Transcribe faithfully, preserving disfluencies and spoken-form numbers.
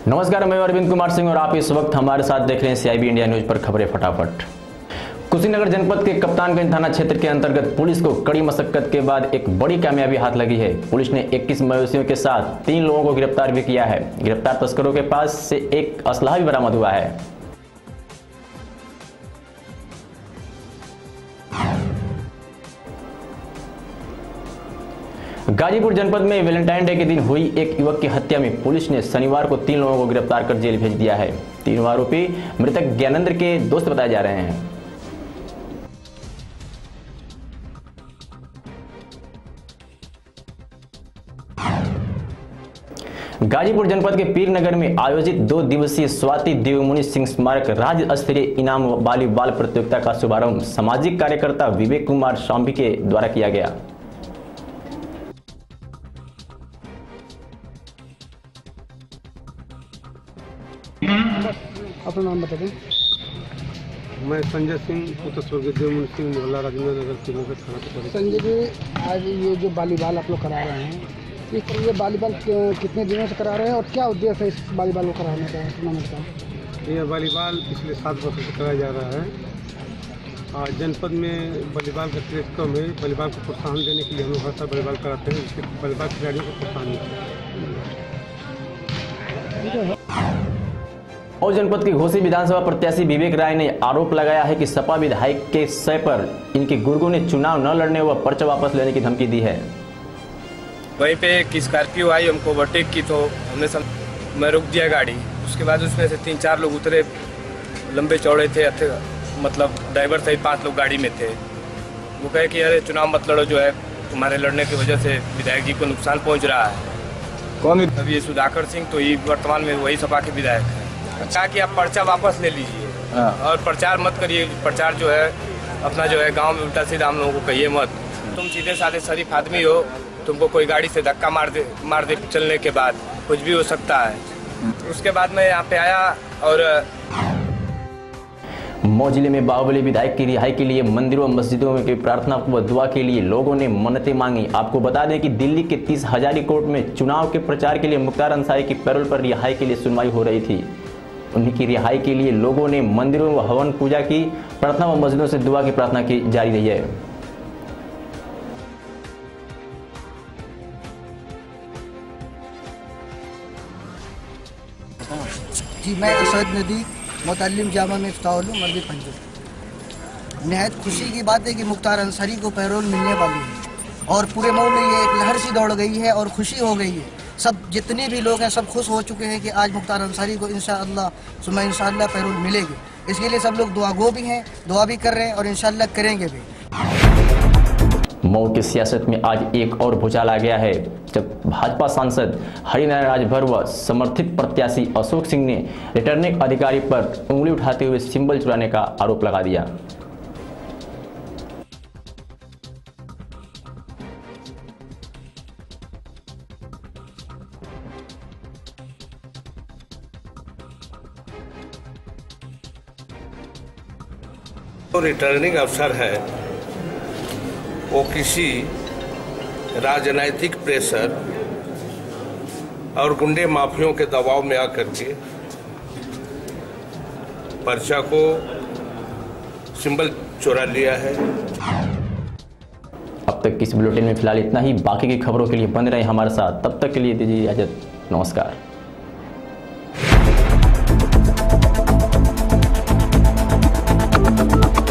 नमस्कार, मैं अरविंद कुमार सिंह और आप इस वक्त हमारे साथ देख रहे हैं सीआईबी इंडिया न्यूज पर खबरें फटाफट। कुशीनगर जनपद के कप्तानगंज थाना क्षेत्र के अंतर्गत पुलिस को कड़ी मशक्कत के बाद एक बड़ी कामयाबी हाथ लगी है। पुलिस ने इक्कीस मवेशियों के साथ तीन लोगों को गिरफ्तार भी किया है। गिरफ्तार तस्करों के पास से एक असलहा भी बरामद हुआ है। गाजीपुर जनपद में वैलेंटाइन डे के दिन हुई एक युवक की हत्या में पुलिस ने शनिवार को तीन लोगों को गिरफ्तार कर जेल भेज दिया है। तीनों आरोपी मृतक ज्ञानेंद्र के दोस्त बताए जा रहे हैं। गाजीपुर जनपद के पीरनगर में आयोजित दो दिवसीय स्वाति देवमुनि सिंह स्मारक राज्य स्तरीय इनाम वॉलीबॉल प्रतियोगिता का शुभारंभ सामाजिक कार्यकर्ता विवेक कुमार शाम्भी के द्वारा किया गया। अपना नाम बता दें। मैं संजय सिंह पुत्र स्वर्गीय देवमुनि सिंह मोहल्ला राजेंद्र नगर श्रीनगर थाना से। संजय जी, आज ये जो वॉलीबॉल आप लोग करा रहे हैं, ये वॉलीबॉल कितने दिनों से करा रहे हैं और क्या उद्देश्य है इस वॉलीबॉल को कराने का, टूर्नामेंट का? ये वॉलीबॉल पिछले सात वर्षों से कराया जा रहा है। और जनपद में वॉलीबॉल का क्रेज कम है। वॉलीबॉल को प्रोत्साहन देने के लिए हम लोग हर साल वॉलीबॉल कराते हैं, जिससे वॉलीबॉल खिलाड़ियों को प्रोत्साहन मिलता है। और जनपद के घोसी विधानसभा प्रत्याशी विवेक राय ने आरोप लगाया है कि सपा विधायक के सय पर इनके गुर्गों ने चुनाव न लड़ने व पर्चा वापस लेने की धमकी दी है। वहीं पे एक स्कॉर्पियो आई, हमको ओवरटेक की तो हमने सम... मैं रुक दिया गाड़ी। उसके बाद उसमें से तीन चार लोग उतरे, लंबे चौड़े थे, मतलब ड्राइवर सहित पांच लोग गाड़ी में थे। वो कहे कि अरे चुनाव मत लड़ो, जो है तुम्हारे लड़ने की वजह से विधायक जी को नुकसान पहुँच रहा है। कौन? अब ये सुधाकर सिंह, तो ये वर्तमान में वही सपा के विधायक है। अच्छा कि आप पर्चा वापस ले लीजिए और प्रचार मत करिए। प्रचार जो है अपना जो है गांव में उल्टा सीधा हम लोगों को कहिए मत। तुम सीधे साधे शरीफ आदमी हो, तुमको कोई गाड़ी से धक्का मार दे मार दे चलने के बाद कुछ भी हो सकता है। उसके बाद मैं यहाँ पे आया और मऊ जिले में बाहुबली विधायक की रिहाई के लिए मंदिरों व मस्जिदों में की प्रार्थना व दुआ के लिए लोगों ने मन्नतें मांगी। आपको बता दें कि दिल्ली के तीस हजारी कोर्ट में चुनाव के प्रचार के लिए मुख्तार अंसारी की पैरोल पर रिहाई के लिए सुनवाई हो रही थी। उन्हीं की रिहाई के लिए लोगों ने मंदिरों व हवन पूजा की, प्रार्थना व मस्जिदों से दुआ की प्रार्थना की जारी रही है। जी, मैं असद नदी मुतल्लिम जामा में इफ्ताहुल मर्दी पंजाब। नहायत खुशी की बात है कि मुख्तार अंसारी को पैरोल मिलने वाली है और पूरे मऊ में ये एक लहर सी दौड़ गई है और खुशी हो गई है। सब जितने भी लोग हैं सब खुश हो चुके हैं कि आज मुख्तार अंसारी को इंशाअल्लाह सुम्मा इंशाअल्लाह पैरोल मिलेगी। इसके लिए सब लोग दुआ गो भी हैं, दुआ भी कर रहे हैं और इंशाअल्लाह करेंगे भी। मऊ की सियासत में आज एक और भूचाल आ गया है, जब भाजपा सांसद हरिनारायण राजभर व समर्थित प्रत्याशी अशोक सिंह ने रिटर्निंग अधिकारी पर उंगली उठाते हुए सिंबल चुराने का आरोप लगा दिया। रिटर्निंग अफसर है वो किसी राजनैतिक प्रेशर और गुंडे माफियों के दबाव में आकर के पर्चा को सिंबल चुरा लिया है। अब तक इस बुलेटिन में फिलहाल इतना ही। बाकी की खबरों के लिए बने रहे हमारे साथ। तब तक के लिए दीजिए इजाजत। नमस्कार। Thank you.